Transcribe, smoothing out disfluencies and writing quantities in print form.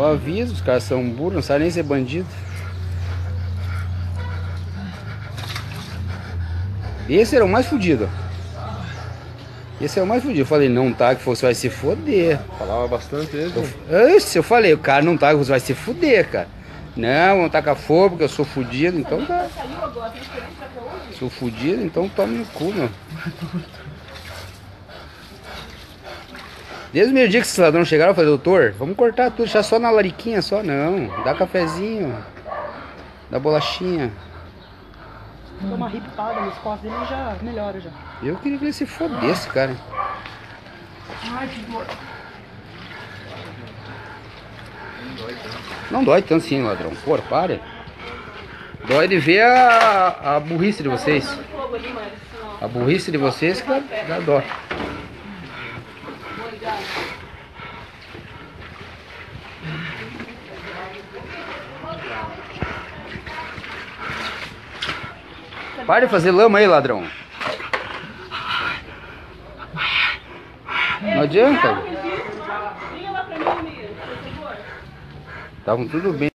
Eu aviso, os caras são burros, não sabem nem ser bandido. Esse era o mais fudido. Esse é o mais fudido. Eu falei, não tá, que você vai se foder. Falava bastante ele. Eu falei, o cara não tá, você vai se fuder, cara. Não, não taca fogo, porque eu sou fudido, então tá. Sou fudido, então tome no cu, meu. Desde o meio dia que esses ladrões chegaram, eu falei, doutor, vamos cortar tudo, deixar só na lariquinha, só. Não, dá cafezinho, dá bolachinha. Dá uma ripada nas costas dele e já melhora já. Eu queria que ele se fodesse, cara. Ai, que dor. Não dói tanto assim, ladrão. Pô, para. Dói de ver a burrice de vocês. A burrice de vocês que dá dó. Para de fazer lama aí, ladrão. Não adianta. Estavam tudo bem.